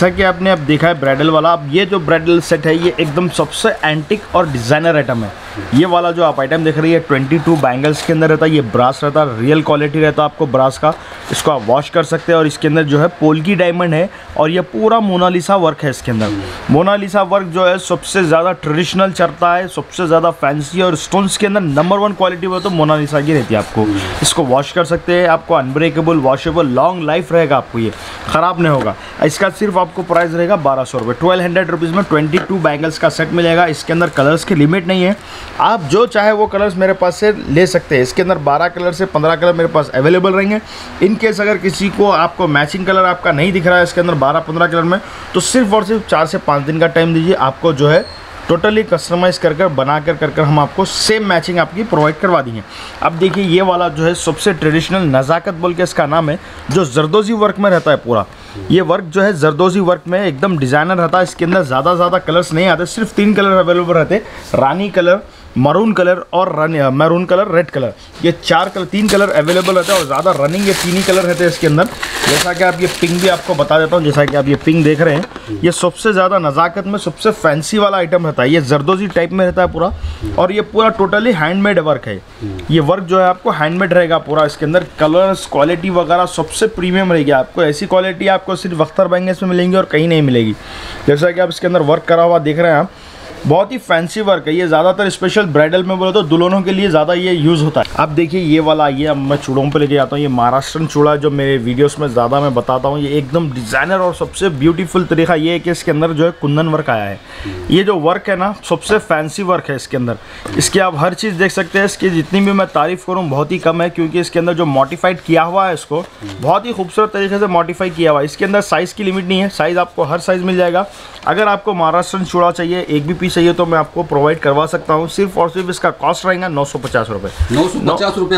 जैसा कि आपने अब देखा है ब्राइडल वाला, अब ये जो ब्राइडल सेट है ये एकदम सबसे एंटिक और डिज़ाइनर आइटम है। ये वाला जो आप आइटम देख रही है 22 बैंगल्स के अंदर रहता है, ये ब्रास रहता है, रियल क्वालिटी रहता है आपको ब्रास का। इसको आप वॉश कर सकते हैं और इसके अंदर जो है पोल्की डायमंड है और ये पूरा मोनालिसा वर्क है। इसके अंदर मोनालिसा वर्क जो है सबसे ज़्यादा ट्रेडिशनल चलता है, सबसे ज़्यादा फैंसी, और स्टोन्स के अंदर नंबर 1 क्वालिटी वो तो मोनालिसा की रहती है। आपको इसको वॉश कर सकते हैं, आपको अनब्रेकेबल, वॉशेबल, लॉन्ग लाइफ रहेगा, आपको ये ख़राब नहीं होगा। इसका सिर्फ आपको प्राइस रहेगा 1200 रुपये। 1200 रुपीज़ में 22 बैंगल्स का सेट मिलेगा। इसके अंदर कलर्स की लिमिट नहीं है, आप जो चाहे वो कलर्स मेरे पास से ले सकते हैं। इसके अंदर 12 कलर से 15 कलर मेरे पास अवेलेबल रहेंगे। इन केस अगर किसी को आपको मैचिंग कलर आपका नहीं दिख रहा है इसके अंदर 12-15 कलर में, तो सिर्फ और सिर्फ 4 से 5 दिन का टाइम दीजिए, आपको जो है टोटली कस्टमाइज़ कर बना कर हम आपको सेम मैचिंग आपकी प्रोवाइड करवा देंगे। अब देखिए ये वाला जो है सबसे ट्रेडिशनल नज़ाकत बोल के इसका नाम है, जो जरदोजी वर्क में रहता है पूरा। ये वर्क जो है जरदोजी वर्क में एकदम डिज़ाइनर रहता है। इसके अंदर ज़्यादा कलर्स नहीं आते, सिर्फ 3 कलर अवेलेबल रहते, रानी कलर, मरून कलर और मैरून कलर, रेड कलर। ये 3 कलर अवेलेबल रहते हैं और ज़्यादा रनिंग ये 3 ही कलर रहते हैं इसके अंदर। जैसा कि आप ये पिंक भी आपको बता देता हूँ, जैसा कि आप ये पिंक देख रहे हैं, ये सबसे ज़्यादा नज़ाकत में सबसे फैंसी वाला आइटम रहता है। ये जरदोजी टाइप में रहता है पूरा, और ये पूरा टोटली हैंडमेड वर्क है। ये वर्क जो है आपको हैंडमेड रहेगा पूरा। इसके अंदर कलर्स, क्वालिटी वगैरह सबसे प्रीमियम रहेगी। आपको ऐसी क्वालिटी आपको सिर्फ अख्तर बैंगल्स में मिलेंगी और कहीं नहीं मिलेगी। जैसा कि आप इसके अंदर वर्क करा हुआ देख रहे हैं आप, बहुत ही फैंसी वर्क है। ये ज़्यादातर स्पेशल ब्राइडल में बोले तो दुल्हनों के लिए ज़्यादा ये यूज़ होता है। अब देखिए ये वाला, ये अब मैं चूड़ों पे लेके जाता हूँ। ये महाराष्ट्रन चूड़ा जो मेरे वीडियोस में ज़्यादा मैं बताता हूँ, ये एकदम डिज़ाइनर और सबसे ब्यूटीफुल तरीका ये है कि इसके अंदर जो है कुंदन वर्क आया है। ये जो वर्क है ना सबसे फैंसी वर्क है इसके अंदर। इसकी आप हर चीज़ देख सकते हैं। इसकी जितनी भी मैं तारीफ़ करूँ बहुत ही कम है, क्योंकि इसके अंदर जो मॉडिफाइड किया हुआ है इसको बहुत ही खूबसूरत तरीके से मॉडिफाई किया हुआ है। इसके अंदर साइज़ की लिमिट नहीं है, साइज़ आपको हर साइज़ मिल जाएगा। अगर आपको महाराष्ट्रन चूड़ा चाहिए, एक भी पीस चाहिए, तो मैं आपको प्रोवाइड करवा सकता हूँ। सिर्फ और सिर्फ इसका कॉस्ट रहेगा 950 रुपये। 950 रुपये,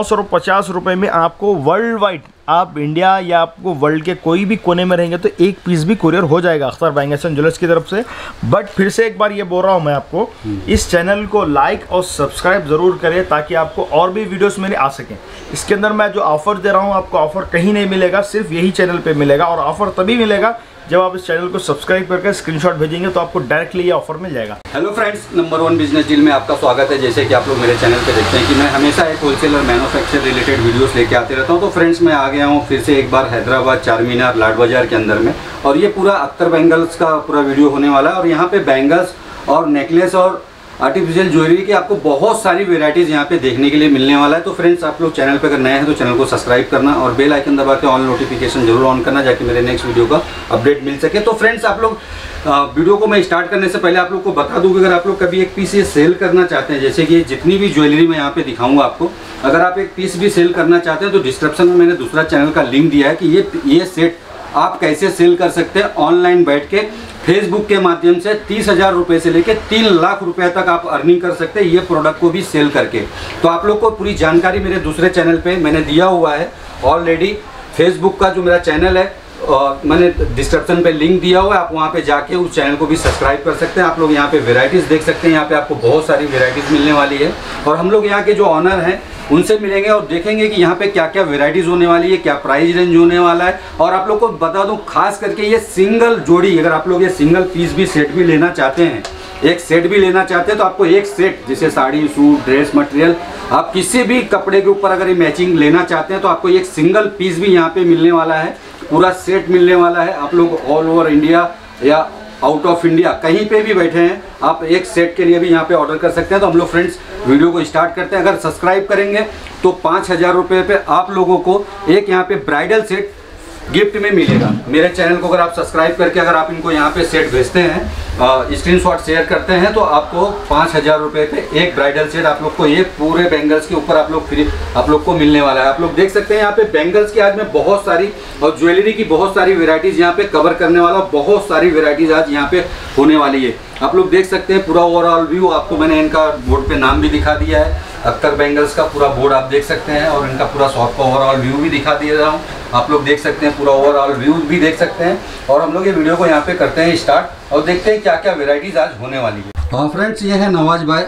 950 रुपये में आपको वर्ल्ड वाइड, आप इंडिया या आपको वर्ल्ड के कोई भी कोने में रहेंगे तो एक पीस भी कुरियर हो जाएगा अख्तर बैंगल्स एंड ज्वेलर्स की तरफ से। बट फिर से एक बार ये बोल रहा हूँ मैं आपको, इस चैनल को लाइक और सब्सक्राइब ज़रूर करें ताकि आपको और भी वीडियोस मेरे आ सकें। इसके अंदर मैं जो ऑफ़र दे रहा हूँ आपको ऑफ़र कहीं नहीं मिलेगा, सिर्फ यही चैनल पर मिलेगा। और ऑफ़र तभी मिलेगा जब आप इस चैनल को सब्सक्राइब करके स्क्रीनशॉट भेजेंगे तो आपको डायरेक्टली ये ऑफर मिल जाएगा। Hello friends, number 1 business deal में आपका स्वागत है। जैसे कि आप लोग मेरे चैनल पे देखते हैं कि मैं हमेशा एक होलसेल और मैन्युफैक्चर रिलेटेड वीडियोस लेके आते रहता हूं। तो फ्रेंड्स मैं आ गया हूं फिर से एक बार हैदराबाद चार मीनार लाड बाजार के अंदर में, और ये पूरा अख्तर बैंगल्स का पूरा वीडियो होने वाला है। और यहाँ पे बैंगल्स और नेकलेस और आर्टिफिशियल ज्वेलरी की आपको बहुत सारी वेराइटीज़ यहाँ पे देखने के लिए मिलने वाला है। तो फ्रेंड्स आप लोग चैनल पे अगर नए हैं तो चैनल को सब्सक्राइब करना और बेल आइकन दबा के ऑल नोटिफिकेशन जरूर ऑन करना, जाके मेरे नेक्स्ट वीडियो का अपडेट मिल सके। तो फ्रेंड्स आप लोग वीडियो को मैं स्टार्ट करने से पहले आप लोग को बता दूं कि अगर आप लोग कभी एक पीस ये सेल करना चाहते हैं, जैसे कि जितनी भी ज्वेलरी मैं यहाँ पे दिखाऊंगा आपको, अगर आप एक पीस भी सेल करना चाहते हैं तो डिस्क्रिप्शन में मैंने दूसरा चैनल का लिंक दिया है कि ये सेट आप कैसे सेल कर सकते हैं ऑनलाइन बैठ के फेसबुक के माध्यम से। 30,000 रुपये से लेके 3 लाख रुपए तक आप अर्निंग कर सकते हैं ये प्रोडक्ट को भी सेल करके। तो आप लोग को पूरी जानकारी मेरे दूसरे चैनल पे मैंने दिया हुआ है ऑलरेडी। फेसबुक का जो मेरा चैनल है मैंने डिस्क्रिप्शन पे लिंक दिया हुआ है, आप वहाँ पे जाके उस चैनल को भी सब्सक्राइब कर सकते हैं। आप लोग यहाँ पे वेराइटीज़ देख सकते हैं, यहाँ पे आपको बहुत सारी वेराइटीज़ मिलने वाली है। और हम लोग यहाँ के जो ऑनर हैं उनसे मिलेंगे और देखेंगे कि यहाँ पे क्या क्या वेराइटीज़ होने वाली है, क्या प्राइस रेंज होने वाला है। और आप लोग को बता दूँ खास करके ये सिंगल जोड़ी, अगर आप लोग ये सिंगल पीस भी सेट भी लेना चाहते हैं, एक सेट भी लेना चाहते हैं, तो आपको एक सेट जैसे साड़ी, सूट, ड्रेस मटेरियल, आप किसी भी कपड़े के ऊपर अगर ये मैचिंग लेना चाहते हैं तो आपको एक सिंगल पीस भी यहाँ पे मिलने वाला है, पूरा सेट मिलने वाला है। आप लोग ऑल ओवर इंडिया या आउट ऑफ इंडिया कहीं पे भी बैठे हैं, आप एक सेट के लिए भी यहाँ पे ऑर्डर कर सकते हैं। तो हम लोग फ्रेंड्स वीडियो को स्टार्ट करते हैं। अगर सब्सक्राइब करेंगे तो 5,000 रुपये पे आप लोगों को एक यहाँ पे ब्राइडल सेट गिफ्ट में मिलेगा। मेरे चैनल को अगर आप सब्सक्राइब करके अगर आप इनको यहाँ पे सेट भेजते हैं, स्क्रीनशॉट शेयर करते हैं, तो आपको 5,000 रुपये पे एक ब्राइडल सेट आप लोग को ये पूरे बैंगल्स के ऊपर आप लोग को मिलने वाला है। आप लोग देख सकते हैं यहाँ पे बैंगल्स की आज मैं बहुत सारी और ज्वेलरी की बहुत सारी वेराइटीज़ यहाँ पे कवर करने वाला, बहुत सारी वेराइटीज़ आज यहाँ पे होने वाली है। आप लोग देख सकते हैं पूरा ओवरऑल व्यू, आपको मैंने इनका बोर्ड पे नाम भी दिखा दिया है, अख्तर बैंगल्स का पूरा बोर्ड आप देख सकते हैं, और इनका पूरा शॉप का ओवरऑल व्यू भी दिखा दे रहा हूँ। आप लोग देख सकते हैं पूरा ओवरऑल व्यू भी देख सकते हैं। और हम लोग ये वीडियो को यहाँ पे करते हैं स्टार्ट और देखते हैं क्या क्या वेराइटीज़ आज होने वाली है। हाँ फ्रेंड्स, ये है नवाज भाई,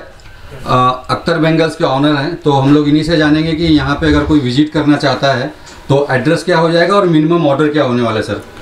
अख्तर बैंगल्स के ऑनर हैं। तो हम लोग इन्हीं से जानेंगे कि यहाँ पे अगर कोई विजिट करना चाहता है तो एड्रेस क्या हो जाएगा और मिनिमम ऑर्डर क्या होने वाला है सर।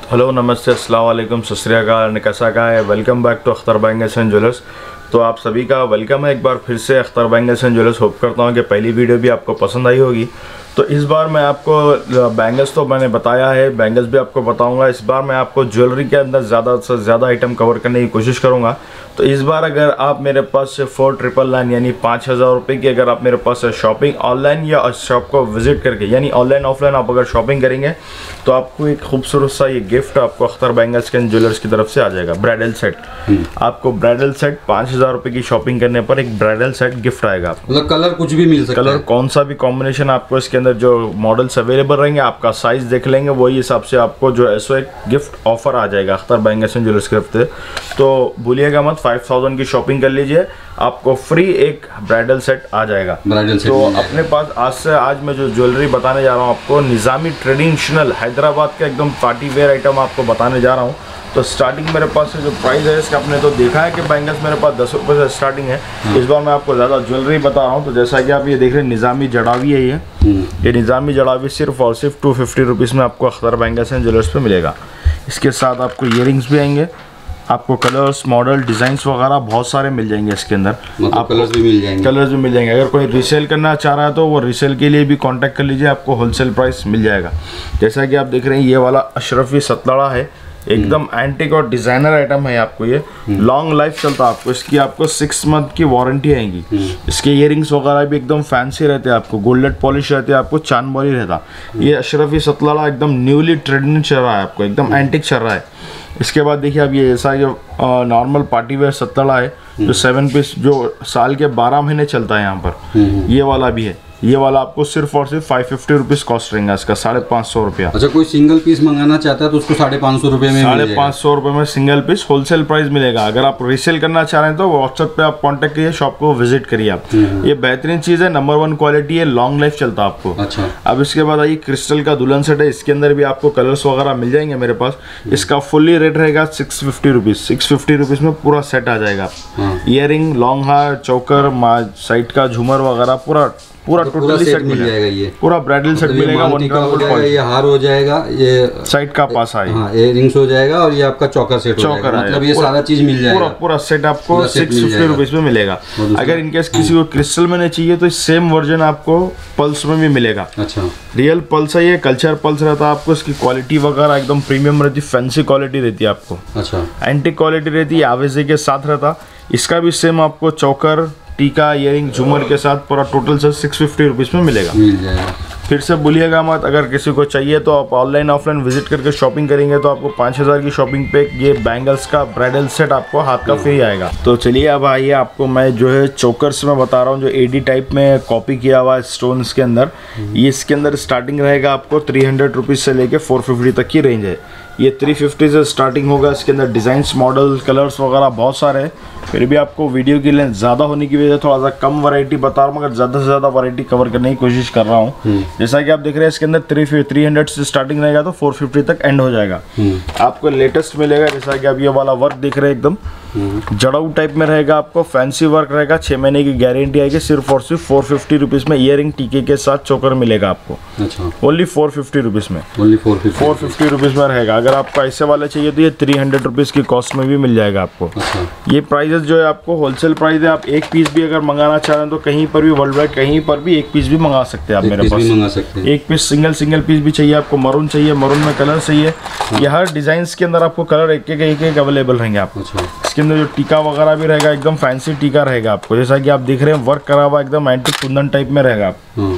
हेलो, नमस्ते, अस्सलाम वालेकुम, सत श्री अकाल, कैसा का है। Welcome back to Akhtar bangles and jewellers. तो आप सभी का वेलकम है एक बार फिर से Akhtar bangles and jewellers. Hope करता हूँ कि पहली वीडियो भी आपको पसंद आई होगी। तो इस बार मैं आपको बैंगल्स तो मैंने बताया है, बैंगल्स भी आपको बताऊंगा। इस बार मैं आपको ज्वेलरी के अंदर ज़्यादा से ज़्यादा आइटम कवर करने की कोशिश करूंगा। तो इस बार अगर आप मेरे पास से 4999 यानी 5000 रुपये की अगर आप मेरे पास से शॉपिंग ऑनलाइन या शॉप को विजिट करके यानी ऑनलाइन ऑफलाइन आप अगर शॉपिंग करेंगे तो आपको एक खूबसूरत सा ये गिफ्ट आपको अख्तर बैंगल्स एंड ज्वेलर्स की तरफ से आ जाएगा। ब्राइडल सेट, आपको ब्राइडल सेट 5000 रुपये की शॉपिंग करने पर एक ब्राइडल सेट गिफ्ट आएगा। मतलब कलर कुछ भी मिल सकता है, कलर कौन सा भी कॉम्बिनेशन आपको इसके अंदर जो मॉडल्स अवेलेबल रहेंगे, आपका साइज देख लेंगे, वही हिसाब से आपको जो है सो एक गिफ्ट ऑफर आ जाएगा अख्तर बैंगल्स एंड ज्वेलर्स की तरफ से। तो भूलिएगा मत, 5000 की शॉपिंग कर लीजिए, आपको फ्री एक ब्राइडल सेट आ जाएगा। ब्राइडल सेट तो अपने पास आज मैं जो ज्वेलरी बताने जा रहा हूँ आपको, निज़ामी ट्रेडिशनल हैदराबाद का एकदम पार्टी वेयर आइटम आपको बताने जा रहा हूँ। तो स्टार्टिंग मेरे पास से जो प्राइस है इसका आपने तो देखा है कि बैंगल्स मेरे पास 10 रुपये से स्टार्टिंग है। इस बार मैं आपको ज़्यादा ज्वेलरी बता रहा हूँ। तो जैसा कि आप ये देख रहे हैं, निज़ामी जड़ावी है ये निज़ामी जड़ावी सिर्फ और सिर्फ 250 रुपीज़ में आपको अख्तर बैंगल्स एंड ज्वेलर्स पे मिलेगा। इसके साथ आपको ईयरिंग्स भी आएंगे, आपको कलर्स, मॉडल, डिज़ाइंस वगैरह बहुत सारे मिल जाएंगे इसके अंदर। मतलब कलर्स भी मिल जाएंगे। अगर कोई रीसेल करना चाह रहा है तो वो रीसेल के लिए भी कांटेक्ट कर लीजिए, आपको होलसेल प्राइस मिल जाएगा। जैसा कि आप देख रहे हैं, ये वाला अशरफी सतलड़ा है, एकदम एंटिक और डिज़ाइनर आइटम है। आपको ये लॉन्ग लाइफ चलता है। आपको इसकी आपको 6 मंथ की वारंटी आएगी। इसके इयरिंग्स वगैरह भी एकदम फैंसी रहते हैं, आपको गोल्डेड पॉलिश रहती है, आपको चांदबॉली रहता। ये अशरफी सतलड़ा एकदम न्यूली ट्रेंडिंग चल रहा है, आपको एकदम एंटिक चल रहा है। इसके बाद देखिए, अब ये ऐसा जो नॉर्मल पार्टी वेयर सतलड़ा है जो 7 पीस जो साल के 12 महीने चलता है यहाँ पर, ये वाला भी है। ये वाला आपको सिर्फ और सिर्फ 550 रुपीज़ कॉस्ट रहेगा इसका, 550 रुपया। अच्छा, कोई सिंगल पीस मंगाना चाहता है तो उसको 550 रुपये में 550 रुपये में सिंगल पीस होलसेल प्राइस मिलेगा। अगर आप रीसेल करना चाह रहे हैं तो व्हाट्सएप पे आप कांटेक्ट करिए, शॉप को विजिट करिए आप। ये बेहतरीन चीज़ है, नंबर 1 क्वालिटी है, लॉन्ग लाइफ चलता है आपको। अच्छा, अब इसके बाद आइए, क्रिस्टल का दुल्हन सेट है, इसके अंदर भी आपको कलर्स वगैरह मिल जाएंगे मेरे पास। इसका फुल्ली रेट रहेगा 650 रुपीज़। 650 रुपीज़ में पूरा सेट आ जाएगा। ईयरिंग, लॉन्ग हार, चौकर, साइड का झूमर वगैरह पूरा टोटली सेट मिल जाएगा। ये पूरा ब्राइडल सेट मिलेगा। 1 ग्राम ये हार हो जाएगा, ये साइड का पास है, इयरिंग्स हो जाएगा और ये आपका चौकर सेट हो जाएगा। मतलब ये सारा चीज मिल जाएगा। पूरा सेट आपको 650 रुपीज़ में मिलेगा। अगर इनकेस किसी को क्रिस्टल में नहीं चाहिए तो सेम वर्जन आपको पल्स में भी मिलेगा। अच्छा, रियल पल्स है ये, कल्चर पल्स रहता है आपको। इसकी क्वालिटी वगैरह एकदम प्रीमियम रहती है, फैंसी क्वालिटी रहती है आपको। अच्छा, एंटिक क्वालिटी रहती है, आवेजे के साथ रहता। इसका भी सेम आपको चौकर, टीका, इयरिंग, झूमर के साथ पूरा टोटल से 650 रुपीज़ में मिल जाएगा। फिर से भूलिएगा मत, अगर किसी को चाहिए तो आप ऑनलाइन ऑफलाइन विजिट करके शॉपिंग करेंगे तो आपको 5000 की शॉपिंग पे ये बैंगल्स का ब्राइडल सेट आपको हाथ का फ्री आएगा। तो चलिए अब आइए, आपको मैं जो है चोकर्स में बता रहा हूँ, जो एडी टाइप में कॉपी किया हुआ है स्टोन्स के अंदर। ये इसके अंदर स्टार्टिंग रहेगा आपको 300 रुपीज़ से लेके 450 तक की रेंज है। ये 350 से स्टार्टिंग होगा। इसके अंदर डिज़ाइंस, मॉडल, कलर्स वगैरह बहुत सारे हैं। फिर भी आपको वीडियो की लेंथ ज़्यादा होने की वजह से थोड़ा सा कम वैरायटी बता रहा हूँ, मगर ज़्यादा से ज़्यादा वैरायटी कवर करने की कोशिश कर रहा हूँ। जैसा कि आप देख रहे हैं, इसके अंदर 300 से स्टार्टिंग रहेगा तो 450 तक एंड हो जाएगा। आपको लेटेस्ट मिलेगा। जैसा कि आप ये वाला वर्क देख रहे हैं, एकदम जड़ाऊ टाइप में रहेगा, आपको फैंसी वर्क रहेगा, 6 महीने की गारंटी आएगी। सिर्फ और सिर्फ 450 रुपीज़ में ईयरिंग, टीके के साथ चोकर मिलेगा आपको। अच्छा, ओनली 450 रुपीज़ में, ओनली 450 रुपीज़ में रहेगा। अगर आपको ऐसे वाले चाहिए तो ये 300 रुपीज़ की कॉस्ट में भी मिल जाएगा आपको। अच्छा, ये प्राइजेस जो है आपको होलसेल प्राइस है। आप एक पीस भी अगर मंगाना चाह रहे हैं तो कहीं पर भी वर्ल्ड वाइड कहीं पर भी एक पीस भी मंगा सकते हैं आप मेरे पास। एक पीस सिंगल पीस भी चाहिए आपको, मरून चाहिए, मरून में कलर चाहिए। ये हर डिज़ाइन के अंदर आपको कलर एक अवेलेबल रहेंगे आपको। इसके अंदर जो टीका वगैरह भी रहेगा, एकदम फैंसी टीका रहेगा आपको। जैसा कि आप देख रहे हैं, वर्क करा हुआ एकदम एंटिक कुंदन टाइप में रहेगा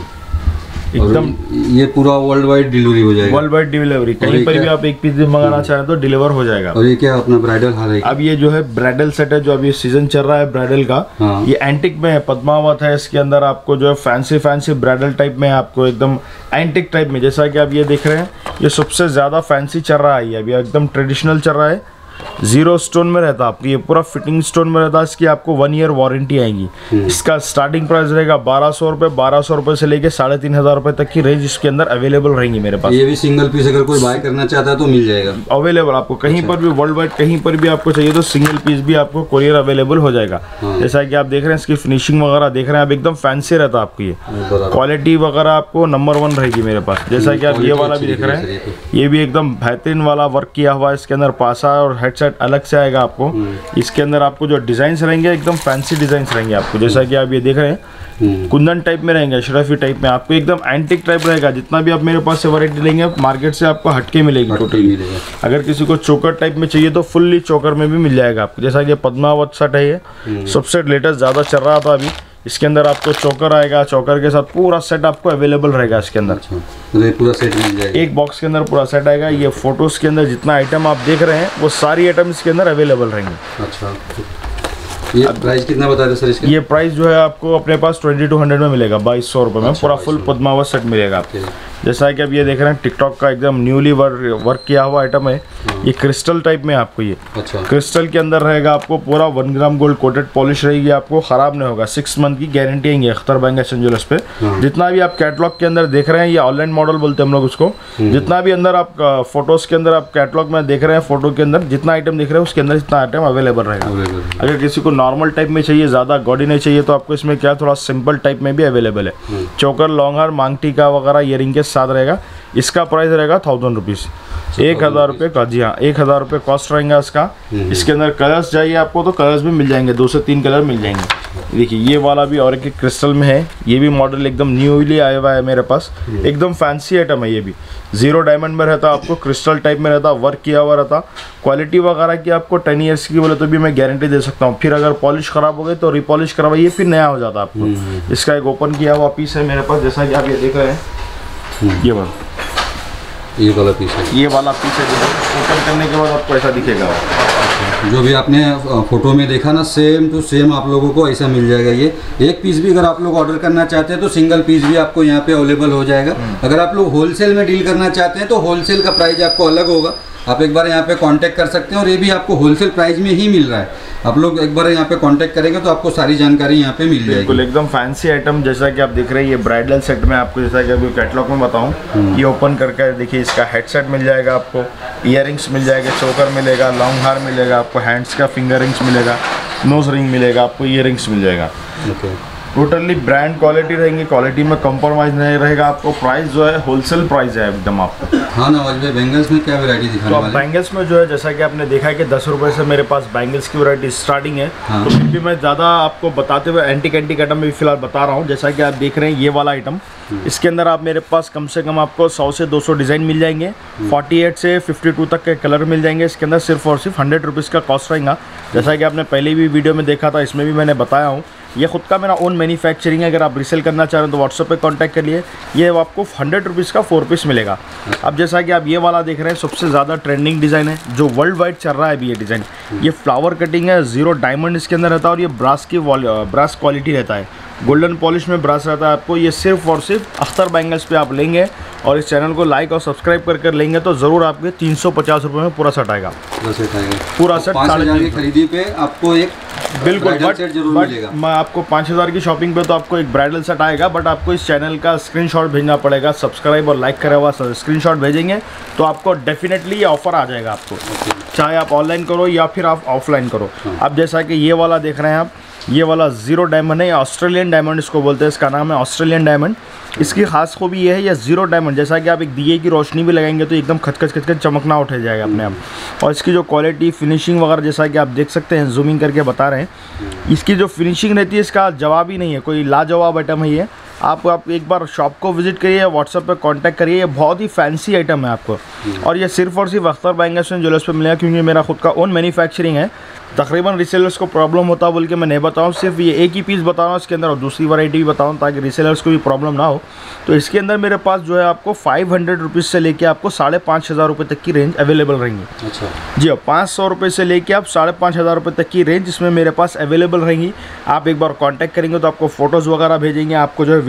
एकदम। ये पूरा वर्ल्ड वाइड डिलीवरी हो जाएगा। वर्ल्ड वाइड डिलीवरी, कहीं पर भी आप एक पीस भी मंगाना चाहें तो डिलीवर हो जाएगा। और ये क्या अपना ब्राइडल हार है? अब ये जो है ब्राइडल सेट है, जो अभी सीजन चल रहा है ब्राइडल का। ये एंटिक में है, पद्मावत है। इसके अंदर आपको जो है फैंसी ब्राइडल टाइप में आपको एकदम एंटिक टाइप में, जैसा कि आप ये देख रहे हैं, ये सबसे ज़्यादा फैंसी चल रहा है। ये अभी एकदम ट्रेडिशनल चल रहा है। जीरो स्टोन में रहता है आपको, ये पूरा फिटिंग स्टोन में रहता है। इसकी आपको 1 ईयर वारंटी आएगी। इसका स्टार्टिंग प्राइस रहेगा 1200 रुपये। 1200 रुपये से लेके 3500 रुपये तक की रेंज इसके अंदर अवेलेबल रहेंगी मेरे पास। ये भी सिंगल पीस अगर कोई बाय करना चाहता है तो मिल जाएगा अवेलेबल आपको कहीं पर भी, वर्ल्ड वाइड कहीं पर भी आपको चाहिए तो सिंगल पीस भी आपको कोरियर अवेलेबल हो जाएगा। जैसा कि आप देख रहे हैं इसकी फिनिशिंग वगैरह देख रहे हैं आप, एकदम फैंसी रहता है आपको। ये क्वालिटी वगैरह आपको नंबर 1 रहेगी मेरे पास। जैसा कि आप ये वाला भी देख रहे हैं, ये भी एकदम बेहतरीन वाला वर्क किया हुआ है। इसके अंदर पासा और हेडसेट अलग से आएगा आपको। इसके अंदर आपको जो डिजाइन रहेंगे एकदम फैंसी डिजाइन रहेंगे आपको। जैसा कि आप ये देख रहे हैं कुंदन टाइप में रहेंगे, अशरफी टाइप में, आपको एकदम एंटिक टाइप रहेगा। जितना भी आप मेरे पास से वैरायटी लेंगे मार्केट से आपको हटके मिलेगी टोटली। अगर किसी को चोकर टाइप में चाहिए तो फुल्ली चोकर में भी मिल जाएगा आपको। जैसा कि पद्मावत सेट है, ये सबसे लेटेस्ट ज़्यादा चल रहा था अभी। इसके अंदर आपको चोकर आएगा, चोकर के साथ पूरा सेट आपको अवेलेबल रहेगा इसके अंदर। पूरा सेट मिल जाएगा, एक बॉक्स के अंदर पूरा सेट आएगा। ये फोटोज के अंदर जितना आइटम आप देख रहे हैं वो सारी आइटम इसके अंदर अवेलेबल रहेंगे। अच्छा, ये प्राइस कितना बता रहे सर इसका? ये प्राइस जो है आपको अपने पास 2200 में मिलेगा, 2200 रुपये में पूरा फुल पद्मावत सेट मिलेगा आपको। जैसा कि आप ये देख रहे हैं टिकटॉक का एकदम न्यूली वर्क किया हुआ आइटम है। ये क्रिस्टल टाइप में आपको, ये क्रिस्टल के अंदर रहेगा आपको पूरा 1 ग्राम गोल्ड कोटेड पॉलिश रहेगी, आपको खराब नहीं होगा। 6 मंथ की गारंटी आएंगे अख्तर बैंगल्स एंड ज्वेलर्स पे। जितना भी आप कैटलॉग के अंदर देख रहे हैं, ये ऑनलाइन मॉडल बोलते हैं हम लोग उसको। जितना भी अंदर आप फोटोज के अंदर आप कैटलॉग में देख रहे हैं, फोटो के अंदर जितना आइटम दिख रहे हैं उसके अंदर इतना आइटम अवेलेबल रहेगा। अगर किसी को नॉर्मल टाइप में चाहिए, ज़्यादा गॉडी नहीं चाहिए, तो आपको इसमें क्या थोड़ा सिंपल टाइप में भी अवेलेबल है। चोकर, लॉन्ग हार, मांगटी का वगैरह इयरिंग के साथ रहेगा। इसका प्राइस रहेगा 1000 रुपीज़, 1000 रुपये का। जी हाँ, 1000 रुपये कॉस्ट रहेगा इसका। इसके अंदर कलर्स चाहिए आपको तो कलर्स भी मिल जाएंगे, 2 से 3 कलर मिल जाएंगे। देखिए ये वाला भी और एक क्रिस्टल में है, ये भी मॉडल एकदम न्यूली आया हुआ है मेरे पास। एकदम फैंसी आइटम है, ये भी 0 डायमंड में रहता, आपको क्रिस्टल टाइप में रहता, वर्क किया हुआ रहता। क्वालिटी वगैरह की आपको 10 ईयर्स की बोले तो भी मैं गारंटी दे सकता हूँ। फिर अगर पॉलिश खराब हो गई तो रिपॉलिश करवाइए, फिर नया हो जाता आपको। इसका एक ओपन किया हुआ पीस है मेरे पास, जैसा कि आप ये देख रहे हैं। ये वाला पीस है, ये वाला पीस है। ओपन करने के बाद आपको ऐसा दिखेगा। जो भी आपने फोटो में देखा ना, सेम टू सेम आप लोगों को ऐसा मिल जाएगा। ये एक पीस भी अगर आप लोग ऑर्डर करना चाहते हैं तो सिंगल पीस भी आपको यहाँ पे अवेलेबल हो जाएगा। अगर आप लोग होलसेल में डील करना चाहते हैं तो होलसेल का प्राइस आपको अलग होगा। आप एक बार यहाँ पे कांटेक्ट कर सकते हैं और ये भी आपको होलसेल प्राइस में ही मिल रहा है। आप लोग एक बार यहाँ पे कांटेक्ट करेंगे तो आपको सारी जानकारी यहाँ पे मिल जाएगी। बिल्कुल एकदम फैंसी आइटम, जैसा कि आप देख रहे हैं। ये ब्राइडल सेट में आपको, जैसा कि अभी कैटलॉग में बताऊँ, ये ओपन करके देखिए। इसका हेडसेट मिल जाएगा आपको, इयररिंग्स मिल जाएगा, चोकर मिलेगा, लॉन्ग हार मिलेगा आपको, हैंड्स का फिंगर रिंग्स मिलेगा, नोज रिंग मिलेगा आपको, इयररिंग्स मिल जाएगा। टोटली ब्रांड क्वालिटी रहेंगी, क्वालिटी में कंप्रोमाइज नहीं रहेगा आपको। प्राइस जो है होलसेल प्राइस है एकदम आपको। हाँ नवाज भाई, बैंगल्स में क्या वैरायटी दिखाने वाले? तो बैंगल्स में जो है, जैसा कि आपने देखा है कि 10 रुपये से मेरे पास बैंगल्स की वैरायटी स्टार्टिंग है। तो फिर भी मैं ज़्यादा आपको बताते हुए एंटिक आइटम में फिलहाल बता रहा हूँ। जैसा कि आप देख रहे हैं ये वाला आइटम, इसके अंदर आप मेरे पास कम से कम आपको 100 से 200 डिज़ाइन मिल जाएंगे। 48 से 52 तक के कलर मिल जाएंगे। इसके अंदर सिर्फ और सिर्फ 100 रुपीज़ का कॉस्ट रहेगा। जैसा कि आपने पहले भी वीडियो में देखा था, इसमें भी मैंने बताया हूँ, ये खुद का मेरा ओन मैन्युफैक्चरिंग है। अगर आप रीसेल करना चाह रहे हैं तो व्हाट्सएप पे कांटेक्ट करिए। ये आपको 100 रुपीज़ का 4 पीस मिलेगा। अब जैसा कि आप ये वाला देख रहे हैं, सबसे ज़्यादा ट्रेंडिंग डिज़ाइन है जो वर्ल्ड वाइड चल रहा है अभी। ये डिज़ाइन, ये फ्लावर कटिंग है, 0 डायमंड इसके अंदर रहता है और ये ब्रास क्वालिटी रहता है, गोल्डन पॉलिश में ब्रास रहता है आपको। ये सिर्फ और सिर्फ अख्तर बैंगल्स पे आप लेंगे और इस चैनल को लाइक और सब्सक्राइब कर लेंगे तो ज़रूर आपके 350 रुपये में पूरा सेट आएगा। पूरा सेट 5000 की खरीदी पे आपको एक बिल्कुल जरूर मिलेगा। मैं आपको 5000 की शॉपिंग पे तो आपको एक ब्राइडल सेट आएगा, बट आपको इस चैनल का स्क्रीनशॉट भेजना पड़ेगा। सब्सक्राइब और लाइक करा हुआ स्क्रीनशॉट भेजेंगे तो आपको डेफिनेटली ये ऑफर आ जाएगा आपको, चाहे आप ऑनलाइन करो या फिर आप ऑफलाइन करो। अब जैसा कि ये वाला देख रहे हैं आप, ये वाला 0 डायमंड है, ऑस्ट्रेलियन डायमंड इसको बोलते हैं, इसका नाम है ऑस्ट्रेलियन डायमंड। इसकी खास खूबी ये है, ये 0 डायमंड, जैसा कि आप एक दिए की रोशनी भी लगाएंगे तो एकदम खचखच चमकना उठ जाएगा अपने आप। और इसकी जो क्वालिटी, फिनिशिंग वगैरह जैसा कि आप देख सकते हैं, जूमिंग करके बता रहे हैं, इसकी जो फिनिशिंग रहती है इसका जवाब ही नहीं है, कोई लाजवाब आइटम है ये। आप एक बार शॉप को विजिट करिए, व्हाट्सएप पे कांटेक्ट करिए। ये बहुत ही फैंसी आइटम है आपको और ये सिर्फ और सिर्फ अख्तर बैंगल्स एंड ज्वेलर्स पे मिलेगा, क्योंकि मेरा खुद का ओन मैन्युफैक्चरिंग है। तकरीबन रीसेलर्स को प्रॉब्लम होता बोल के मैं नहीं बताऊँ, सिर्फ ये एक ही पीस बता रहा हूँ इसके अंदर और दूसरी वैरायटी भी बताऊँ ताकि रीसेलर्स को भी प्रॉब्लम ना हो। तो इसके अंदर मेरे पास जो है आपको 500 रुपीज़ से लेके आपको 5500 रुपये तक की रेंज अवेलेबल रहेंगी। अच्छा जी हाँ, 500 रुपये से लेके आप 5500 रुपये तक की रेंज इसमें मेरे पास अवेलेबल रहेंगी। आप एक बार कॉन्टैक्ट करेंगे तो आपको फ़ोटोज़ वगैरह भेजेंगे, आपको जो है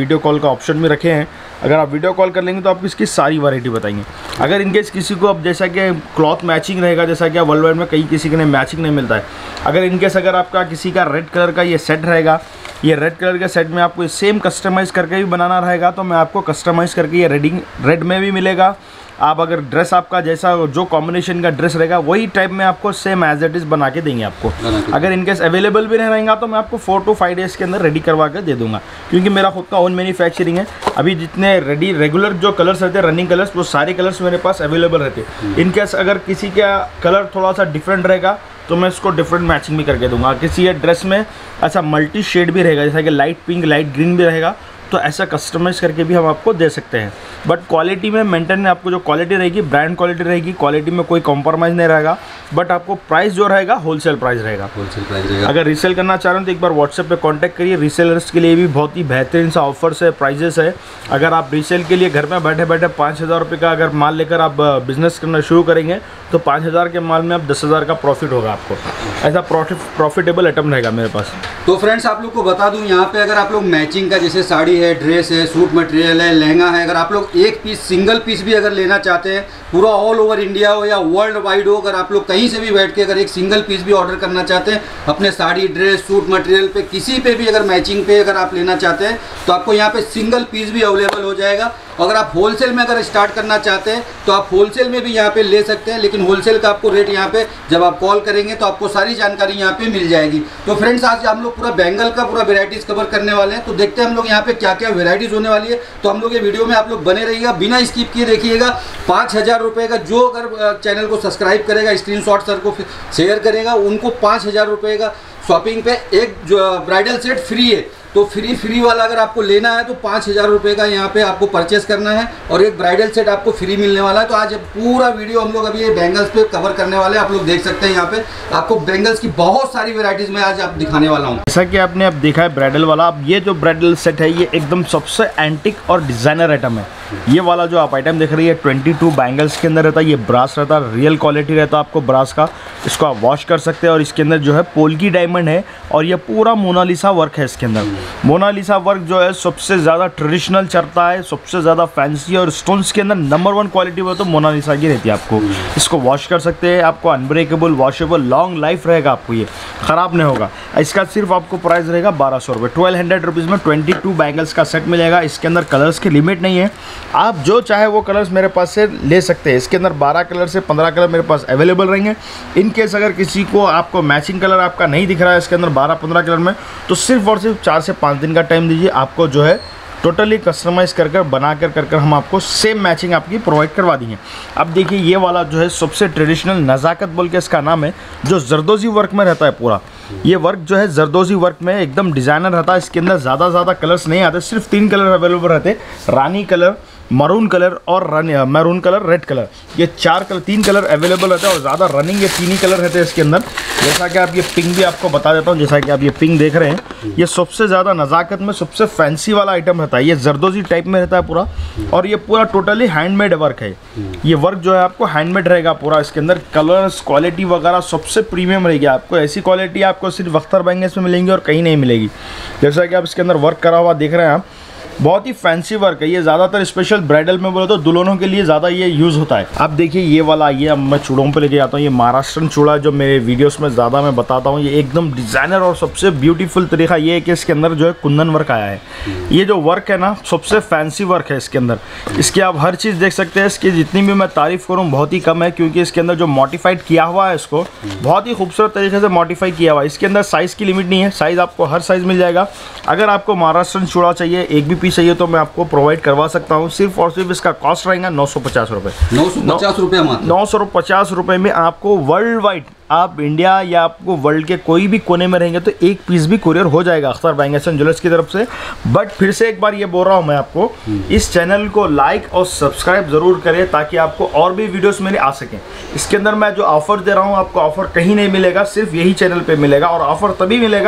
वीडियो कॉल का ऑप्शन भी रखे हैं। अगर आप वीडियो कॉल कर लेंगे तो आपको इसकी सारी वैरायटी बताएंगे। अगर इनकेस किसी को अब जैसा कि क्लॉथ मैचिंग रहेगा, जैसा कि वर्ल्ड वाइड में कई किसी के मैचिंग नहीं मिलता है, अगर इनकेस अगर आपका किसी का रेड कलर का ये सेट रहेगा, ये रेड कलर के सेट में आपको सेम कस्टमाइज़ करके भी बनाना रहेगा तो मैं आपको कस्टमाइज़ करके ये रेड में भी मिलेगा। आप अगर ड्रेस आपका जैसा जो कॉम्बिनेशन का ड्रेस रहेगा वही टाइप में आपको सेम एज इट इज़ बना के देंगे आपको। अगर इनकेस अवेलेबल भी नहीं रहेगा तो मैं आपको 4 to 5 डेज़ के अंदर रेडी करवा के दे दूंगा, क्योंकि मेरा खुद का ओन मैन्युफैक्चरिंग है। अभी जितने रेगुलर जो कलर्स रहते हैं, रनिंग कलर्स, वो सारे कलर्स मेरे पास अवेलेबल रहते हैं। इनकेस अगर किसी का कलर थोड़ा सा डिफरेंट रहेगा तो मैं इसको डिफरेंट मैचिंग भी करके दूंगा। किसी ये ड्रेस में ऐसा मल्टी शेड भी रहेगा, जैसा कि लाइट पिंक, लाइट ग्रीन भी रहेगा, तो ऐसा कस्टमाइज़ करके भी हम आपको दे सकते हैं। बट क्वालिटी में मेंटेन, आपको जो क्वालिटी रहेगी ब्रांड क्वालिटी रहेगी, क्वालिटी में कोई कॉम्प्रोमाइज़ नहीं रहेगा। बट आपको प्राइस जो रहेगा होलसेल प्राइस रहेगा। अगर रीसेल करना चाह रहे हैं तो एक बार व्हाट्सएप पे कांटेक्ट करिए। रीसेलर्स के लिए भी बहुत ही बेहतरीन सा ऑफर्स है, प्राइजेस है। अगर आप रीसेल के लिए घर में बैठे बैठे 5,000 रुपये का अगर माल लेकर आप बिजनेस करना शुरू करेंगे तो 5,000 के माल में आप 10,000 का प्रॉफिट होगा आपको। ऐसा प्रॉफिटेबल आइटम रहेगा मेरे पास। तो फ्रेंड्स आप लोग को बता दूं, यहाँ पे अगर आप लोग मैचिंग का, जैसे साड़ी है, ड्रेस है, सूट मटेरियल है, लहंगा है, अगर आप लोग एक पीस, सिंगल पीस भी अगर लेना चाहते हैं, पूरा ऑल ओवर इंडिया हो या वर्ल्ड वाइड हो, अगर आप लोग कहीं से भी बैठ के अगर एक सिंगल पीस भी ऑर्डर करना चाहते हैं अपने साड़ी, ड्रेस, सूट मटेरियल पे, किसी पे भी अगर मैचिंग पे अगर आप लेना चाहते हैं तो आपको यहाँ पे सिंगल पीस भी अवेलेबल हो जाएगा। अगर आप होलसेल में अगर स्टार्ट करना चाहते हैं तो आप होलसेल में भी यहाँ पे ले सकते हैं, लेकिन होलसेल का आपको रेट यहाँ पे जब आप कॉल करेंगे तो आपको सारी जानकारी यहाँ पे मिल जाएगी। तो फ्रेंड्स आज हम लोग पूरा बेंगल का पूरा वेराइटीज़ कवर करने वाले हैं, तो देखते हैं हम लोग यहाँ पे क्या क्या वेराइटीज़ होने वाली है। तो हम लोग ये वीडियो में आप लोग बने रहिएगा, बिना स्किप किए देखिएगा। 5,000 रुपये का जो अगर चैनल को सब्सक्राइब करेगा, स्क्रीनशॉट सर को शेयर करेगा, उनको 5,000 रुपये का शॉपिंग पे एक जो ब्राइडल सेट फ्री है। तो फ्री वाला अगर आपको लेना है तो 5,000 रुपये का यहाँ पे आपको परचेस करना है और एक ब्राइडल सेट आपको फ्री मिलने वाला है। तो आज पूरा वीडियो हम लोग अभी ये बैंगल्स पे कवर करने वाले हैं। आप लोग देख सकते हैं यहाँ पे आपको बैंगल्स की बहुत सारी वेराइटीज में आज आप दिखाने वाला हूँ। जैसा कि आपने अब देखा है ब्राइडल वाला, अब ये जो ब्राइडल सेट है ये एकदम सबसे एंटिक और डिजाइनर आइटम है। ये वाला जो आप आइटम देख रही है 22 बैंगल्स के अंदर रहता है, ये ब्रास रहता है, रियल क्वालिटी रहता है आपको ब्रास का। इसको आप वॉश कर सकते हैं और इसके अंदर जो है पोल्की डायमंड है और ये पूरा मोनालिसा वर्क है इसके अंदर। मोनालिसा वर्क जो है सबसे ज़्यादा ट्रेडिशनल चलता है, सबसे ज़्यादा फैंसी, और स्टोन्स के अंदर नंबर 1 क्वालिटी वो तो मोनालिसा की रहती है। आपको इसको वॉश कर सकते हैं, आपको अनब्रेकेबल, वॉशेबल, लॉन्ग लाइफ रहेगा, आपको ये ख़राब नहीं होगा। इसका सिर्फ आपको प्राइस रहेगा 1,200 रुपये। 1,200 रुपीज़ में 22 बैंगल्स का सेट मिलेगा। इसके अंदर कलर्स की लिमिट नहीं है, आप जो चाहे वो कलर्स मेरे पास से ले सकते हैं। इसके अंदर 12 कलर से 15 कलर मेरे पास अवेलेबल रहेंगे। इन केस अगर किसी को आपको मैचिंग कलर आपका नहीं दिख रहा है इसके अंदर 12-15 कलर में, तो सिर्फ और सिर्फ 4 से 5 दिन का टाइम दीजिए, आपको जो है टोटली कस्टमाइज़ कर बना कर हम आपको सेम मैचिंग आपकी प्रोवाइड करवा देंगे। अब देखिए ये वाला जो है सबसे ट्रेडिशनल नज़ाकत बोल के इसका नाम है, जो जरदोजी वर्क में रहता है पूरा। ये वर्क जो है जरदोजी वर्क में एकदम डिज़ाइनर रहता है। इसके अंदर ज़्यादा कलर्स नहीं आते, सिर्फ 3 कलर अवेलेबल रहते, रानी कलर, मरून कलर और मैरून कलर, रेड कलर। ये 3 कलर अवेलेबल रहते हैं और ज़्यादा रनिंग ये 3 ही कलर रहते हैं इसके अंदर। जैसा कि आप ये पिंक भी आपको बता देता हूँ, जैसा कि आप ये पिंक देख रहे हैं, ये सबसे ज़्यादा नज़ाकत में सबसे फैंसी वाला आइटम रहता है। ये जरदोजी टाइप में रहता है पूरा, और ये पूरा टोटली हैंडमेड वर्क है। ये वर्क जो है आपको हैंडमेड रहेगा पूरा। इसके अंदर कलर्स, क्वालिटी वगैरह सबसे प्रीमियम रहेगी। आपको ऐसी क्वालिटी आपको सिर्फ अख्तर बैंगल्स में मिलेंगी और कहीं नहीं मिलेगी। जैसा कि आप इसके अंदर वर्क करा हुआ देख रहे हैं आप, बहुत ही फैंसी वर्क है। ये ज़्यादातर स्पेशल ब्राइडल में बोलो तो दुल्हनों के लिए ज़्यादा ये यूज़ होता है। अब देखिए ये वाला, ये अब मैं चूड़ों पे लेके जाता हूँ। ये महाराष्ट्रन चूड़ा जो मेरे वीडियोस में ज़्यादा मैं बताता हूँ, ये एकदम डिज़ाइनर और सबसे ब्यूटीफुल तरीका ये है कि इसके अंदर जो है कुंदन वर्क आया है। ये जो वर्क है ना सबसे फैंसी वर्क है इसके अंदर। इसकी आप हर चीज़ देख सकते हैं। इसकी जितनी भी मैं तारीफ़ करूँ बहुत ही कम है, क्योंकि इसके अंदर जो मॉडिफाइड किया हुआ है इसको बहुत ही खूबसूरत तरीके से मॉडिफाई किया हुआ है। इसके अंदर साइज़ की लिमिट नहीं है, साइज़ आपको हर साइज़ मिल जाएगा। अगर आपको महाराष्ट्रन चूड़ा चाहिए, एक भी पीस चाहिए, तो मैं आपको प्रोवाइड करवा सकता हूँ। सिर्फ और सिर्फ इसका कॉस्ट रहेगा 950 रुपये। 950 रुपये मात्र। 950 रुपये में आपको वर्ल्ड वाइड, आप इंडिया या आपको वर्ल्ड के कोई भी कोने में रहेंगे तो एक पीस भी कुरियर हो जाएगा अख्तर बैंगल्स एंड ज्वेलर्स की तरफ से। बट फिर से एक बार ये बोल रहा हूँ मैं आपको, इस चैनल को लाइक और सब्सक्राइब ज़रूर करें ताकि आपको और भी वीडियोस मेरे आ सकें। इसके अंदर मैं जो ऑफ़र दे रहा हूँ आपको ऑफ़र कहीं नहीं मिलेगा, सिर्फ यही चैनल पे मिलेगा। और ऑफ़र तभी मिलेगा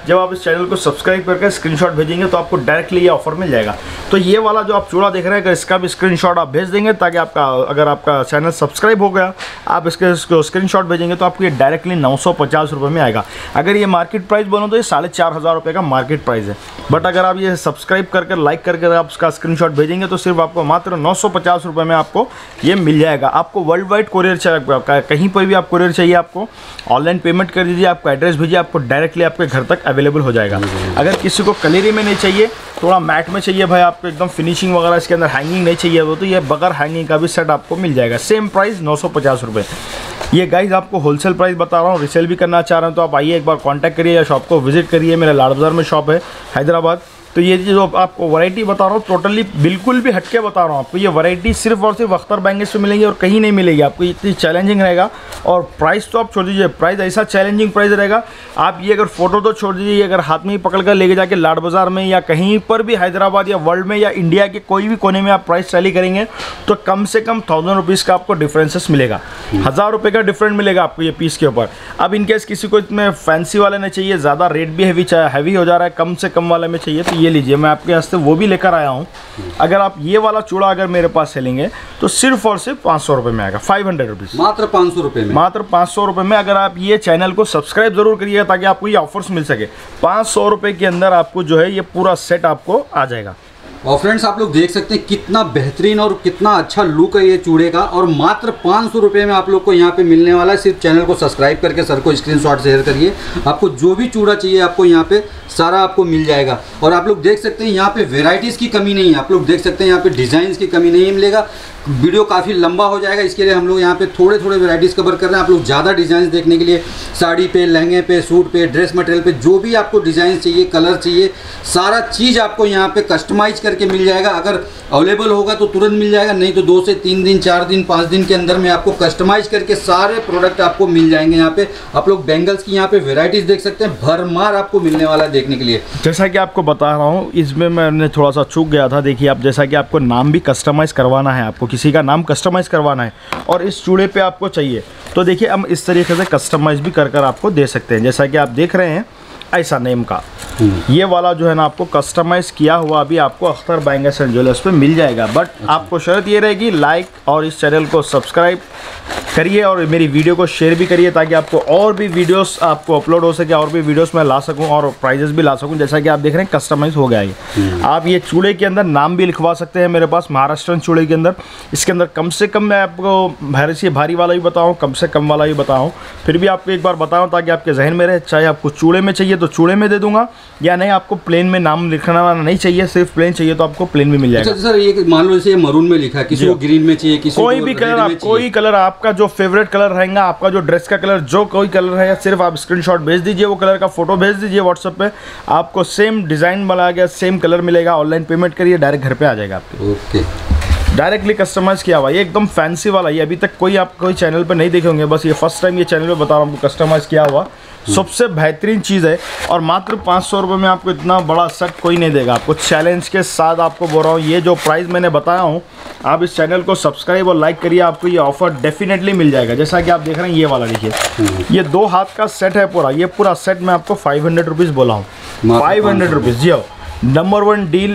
जब आप इस चैनल को सब्सक्राइब करके स्क्रीनशॉट भेजेंगे तो आपको डायरेक्टली ये ऑफर मिल जाएगा। तो ये वाला जो आप चूड़ा देख रहे हैं, अगर इसका भी स्क्रीनशॉट आप भेज देंगे ताकि आपका, अगर आपका चैनल सब्सक्राइब हो गया, आप इसको स्क्रीनशॉट भेजेंगे तो आपको ये डायरेक्टली 950 रुपये में आएगा। अगर ये मार्केट प्राइस बोलो तो ये 4500 रुपये का मार्केट प्राइस है, बट अगर आप ये सब्सक्राइब करके लाइक करके आप उसका स्क्रीनशॉट भेजेंगे तो सिर्फ आपको मात्र 950 रुपये में आपको ये मिल जाएगा। आपको वर्ल्ड वाइड कोरियर चाहिए, कहीं पर भी आप कोरियर चाहिए, आपको ऑनलाइन पेमेंट कर दीजिए, आपको एड्रेस भेजिए, आपको डायरेक्टली आपके घर तक अवेलेबल हो जाएगा। अगर किसी को कलेरी में नहीं चाहिए, थोड़ा मैट में चाहिए भाई, आपको एकदम फिनिशिंग वगैरह इसके अंदर हैंगिंग नहीं चाहिए वो, तो ये बगैर हैंगिंग का भी सेट आपको मिल जाएगा। सेम प्राइस 950 रुपये। ये गाइस आपको होलसेल प्राइस बता रहा हूँ, रिसेल भी करना चाह रहे हैं तो आप आइए, एक बार कांटेक्ट करिए या शॉप को विजिट करिए। मेरा लाड बाज़ार में शॉप है हैदराबाद। तो ये जो आपको वैरायटी बता रहा हूँ टोटली बिल्कुल भी हटके बता रहा हूँ आपको, ये वैरायटी सिर्फ और सिर्फ अख्तर बैंगल्स पे मिलेंगी और कहीं नहीं मिलेगी आपको। इतनी चैलेंजिंग रहेगा और प्राइस तो आप छोड़ दीजिए, प्राइस ऐसा चैलेंजिंग प्राइस रहेगा। आप ये अगर फोटो तो छोड़ दीजिए, अगर हाथ में ही पकड़ कर लेके जाके लाड बाज़ार में या कहीं पर भी हैदराबाद या वर्ल्ड में या इंडिया के कोई भी कोने में आप प्राइस टैली करेंगे तो कम से कम 1000 रुपीज़ का आपको डिफरेंसेस मिलेगा, 1000 रुपये का डिफरेंट मिलेगा आपको ये पीस के ऊपर। अब इनकेस किसी को इसमें फैंसी वाले नहीं चाहिए, ज़्यादा रेट भी हैवी हो जा रहा है, कम से कम वाले में चाहिए तो ये लीजिए, मैं आपके वास्ते वो भी लेकर आया हूँ। अगर आप ये वाला चूड़ा अगर मेरे पास से लेंगे तो सिर्फ और सिर्फ 500 रुपये में आएगा, 500 रुपीज़, मात्र 500 रुपये में, मात्र 500 रुपये में। अगर आप ये चैनल को सब्सक्राइब जरूर करिएगा ताकि आपको ये ऑफर्स मिल सके। 500 रुपये के अंदर आपको जो है ये पूरा सेट आपको आ जाएगा। और फ्रेंड्स आप लोग देख सकते हैं कितना बेहतरीन और कितना अच्छा लुक है ये चूड़े का, और मात्र 500 रुपये में आप लोग को यहाँ पे मिलने वाला है। सिर्फ चैनल को सब्सक्राइब करके सर को स्क्रीनशॉट शेयर करिए, आपको जो भी चूड़ा चाहिए आपको यहाँ पे सारा आपको मिल जाएगा। और आप लोग देख सकते हैं यहाँ पे वेराइटीज़ की कमी नहीं है, आप लोग देख सकते हैं यहाँ पे डिज़ाइंस की कमी नहीं मिलेगा। वीडियो काफ़ी लंबा हो जाएगा, इसके लिए हम लोग यहाँ पे थोड़े थोड़े वेराइटीज़ कवर कर रहे हैं। आप लोग ज़्यादा डिज़ाइन देखने के लिए साड़ी पे, लहंगे पे, सूट पे, ड्रेस मटेरियल पे जो भी आपको डिज़ाइन चाहिए, कलर चाहिए, सारा चीज़ आपको यहाँ पे कस्टमाइज करके मिल जाएगा। अगर अवेलेबल होगा तो तुरंत मिल जाएगा, नहीं तो 2 से 3 दिन, 4 दिन, 5 दिन के अंदर में आपको कस्टमाइज करके सारे प्रोडक्ट आपको मिल जाएंगे। यहाँ पे आप लोग बैंगल्स की यहाँ पे वेराइटीज़ देख सकते हैं, भरमार आपको मिलने वाला है देखने के लिए। जैसा कि आपको बता रहा हूँ, इसमें मैंने थोड़ा सा चूक गया था। देखिए आप, जैसा कि आपको नाम भी कस्टमाइज़ करवाना है, आपको किसी का नाम कस्टमाइज़ करवाना है और इस चूड़े पे आपको चाहिए तो देखिए हम इस तरीके से कस्टमाइज़ भी कर आपको दे सकते हैं। जैसा कि आप देख रहे हैं ऐसा नेम का ये वाला जो है ना आपको कस्टमाइज़ किया हुआ अभी आपको अख्तर बैंगल्स एंड ज्वेलर्स पे मिल जाएगा। बट आपको शर्त ये रहेगी, लाइक और इस चैनल को सब्सक्राइब करिए और मेरी वीडियो को शेयर भी करिए ताकि आपको और भी वीडियोस आपको अपलोड हो सके, और भी वीडियोस मैं ला सकूं और प्राइजेस भी ला सकूं। जैसा कि आप देख रहे हैं कस्टमाइज हो गया ये। आप ये चूड़े के अंदर नाम भी लिखवा सकते हैं मेरे पास, महाराष्ट्रन चूड़े के अंदर। इसके अंदर कम से कम मैं आपको भारी वाला भी बताऊँ, कम से कम वाला भी बताऊँ, फिर भी आपको एक बार बताऊँ ताकि आपके जहन में रहे। चाहे आपको चूड़े में चाहिए तो चूड़े में दे दूँगा, या नहीं आपको प्लेन में नाम लिखना नहीं चाहिए, सिर्फ प्लेन चाहिए तो आपको प्लेन में मिल जाएगा। अच्छा सर, ये मान लो जैसे मरून में लिखा है, किसी को ग्रीन में चाहिए, किसी कोई भी कलर, आप कोई कलर आपका जो फेवरेट कलर रहेगा, आपका जो ड्रेस का कलर, जो कोई कलर है, सिर्फ आप स्क्रीनशॉट भेज दीजिए, वो कलर का फोटो भेज दीजिए व्हाट्सएप पे, आपको सेम डिज़ाइन बना गया, सेम कलर मिलेगा। ऑनलाइन पेमेंट करिए, डायरेक्ट घर पे आ जाएगा आपके। ओके, डायरेक्टली कस्टमाइज किया हुआ, ये एकदम फैंसी वाला। ये अभी तक कोई आप कोई चैनल पे नहीं देखे होंगे, बस ये फर्स्ट टाइम ये चैनल पे बता रहा हूँ आपको, कस्टमाइज किया हुआ सबसे बेहतरीन चीज़ है। और मात्र 500 रुपये में आपको इतना बड़ा सेट कोई नहीं देगा आपको। चैलेंज के साथ आपको बोल रहा हूँ, ये जो प्राइस मैंने बताया हूँ, आप इस चैनल को सब्सक्राइब और लाइक करिए, आपको ये ऑफर डेफिनेटली मिल जाएगा। जैसा कि आप देख रहे हैं ये वाला देखिए, ये 2 हाथ का सेट है पूरा, ये पूरा सेट मैं आपको 500 रुपीज़ बोला हूँ, 500 रुपीज़। जी number 1 deal,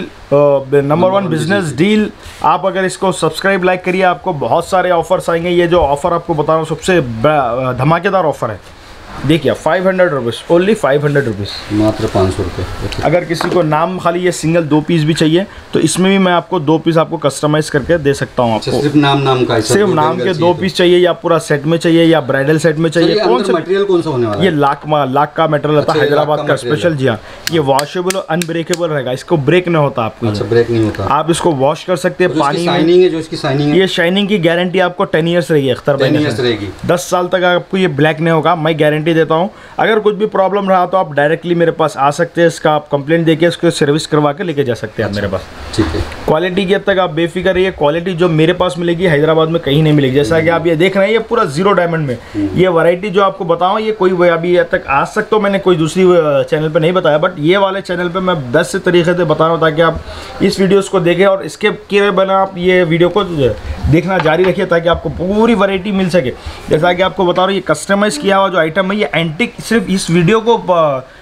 number 1 business deal. आप अगर इसको सब्सक्राइब लाइक करिए, आपको बहुत सारे ऑफर्स आएंगे। ये जो ऑफ़र आपको बता रहा हूँ सबसे धमाकेदार ऑफर है। देखिए 500 रुपीज़, ओनली 500 रुपीज़, मात्र 500 रुपये। अगर किसी को नाम खाली ये सिंगल 2 पीस भी चाहिए तो इसमें भी मैं आपको 2 पीस आपको कस्टमाइज करके दे सकता हूँ। आपको सिर्फ नाम का, सिर्फ नाम के 2 पीस चाहिए, या पूरा सेट में चाहिए, या ब्राइडल सेट में चाहिए, कौन सा मटेरियल कौन सा होने वाला है? ये लाख का मटेरियल होता है, हैदराबाद का स्पेशल। जी हाँ, ये वॉशेबल और अनब्रेकेबल रहेगा, इसको ब्रेक नहीं होता आपको। अच्छा, ब्रेक नहीं होता, आप इसको वॉश कर सकते हैं पानी में। शाइनिंग है जो इसकी शाइनिंग है, ये शाइनिंग की गारंटी आपको 10 ईयर्स रहेगी अख्तर भाई, 10 ईयर्स रहेगी, 10 साल तक आपको ये ब्लैक नहीं होगा, मैं गारंटी देता हूँ। अगर कुछ भी प्रॉब्लम रहा तो आप डायरेक्टली मेरे पास आ सकते हैं, इसका आप कंप्लेंट देके इसको सर्विस करवा के लेके जा सकते हैं आप मेरे पास। ठीक है, क्वालिटी की हद तक आप बेफिक्र रहिए, क्वालिटी जो मेरे पास मिलेगी हैदराबाद में कहीं नहीं मिलेगी। जैसा कि आप ये देख रहे हैं, ये पूरा 0 डायमंड में ये वैरायटी जो आपको बताऊँ, ये कोई अभी तक आज तक तो मैंने कोई दूसरी चैनल पर नहीं बताया, बट ये वाले चैनल पर मैं 10 तरीके से बता रहा हूँ ताकि आप इस वीडियोज़ को देखें और इसके के बना आप ये वीडियो को देखना जारी रखिए ताकि आपको पूरी वैरायटी मिल सके। जैसा कि आपको बता रहा हूँ, ये कस्टमाइज़ किया हुआ जो आइटम है, ये एंटिक, सिर्फ इस वीडियो को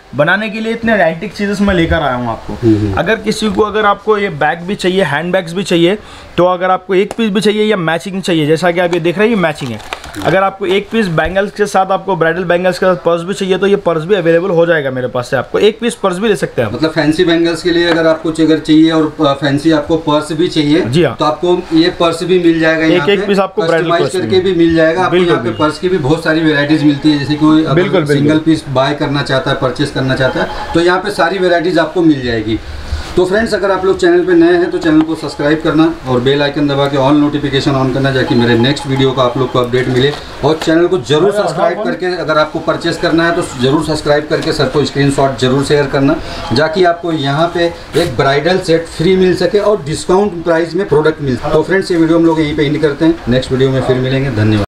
बनाने के लिए इतने एंटिक चीजेस मैं लेकर आया हूँ आपको। अगर किसी को, अगर आपको ये बैग भी चाहिए, हैंड बैग्स भी चाहिए, तो अगर आपको एक पीस भी चाहिए या मैचिंग चाहिए, जैसा कि आप ये देख रहे हैं ये मैचिंग है, अगर आपको एक पीस बैंगल्स के साथ, आपको ब्राइडल बैंगल्स के साथ पर्स भी चाहिए, तो ये पर्स भी अवेलेबल हो जाएगा मेरे पास से। आपको एक पीस पर्स भी ले सकते हैं। मतलब फैंसी बैंगल्स के लिए अगर आपको अगर चाहिए और फैंसी आपको पर्स भी चाहिए, जी हाँ, तो आपको ये पर्स भी मिल जाएगा, एक पीस आपको कस्टमाइज करके भी मिल जाएगा। आपको यहाँ पे पर्स की भी बहुत सारी वेराइटीज मिलती है, जैसे कोई अगर सिंगल पीस बाय करना चाहता है, परचेस करना चाहता है, तो यहाँ पे सारी वेराइटीज आपको मिल जाएगी। तो फ्रेंड्स, अगर आप लोग चैनल पे नए हैं तो चैनल को सब्सक्राइब करना और बेल आइकन दबा के ऑल नोटिफिकेशन ऑन करना, ताकि मेरे नेक्स्ट वीडियो का आप लोग को अपडेट मिले। और चैनल को जरूर सब्सक्राइब करके, अगर आपको परचेस करना है तो जरूर सब्सक्राइब करके सर को स्क्रीनशॉट जरूर शेयर करना, जाकि आपको यहाँ पे एक ब्राइडल सेट फ्री मिल सके और डिस्काउंट प्राइस में प्रोडक्ट मिल सके। तो फ्रेंड्स, ये वीडियो हम लोग यहीं पे एंड करते हैं, नेक्स्ट वीडियो में फिर मिलेंगे। धन्यवाद।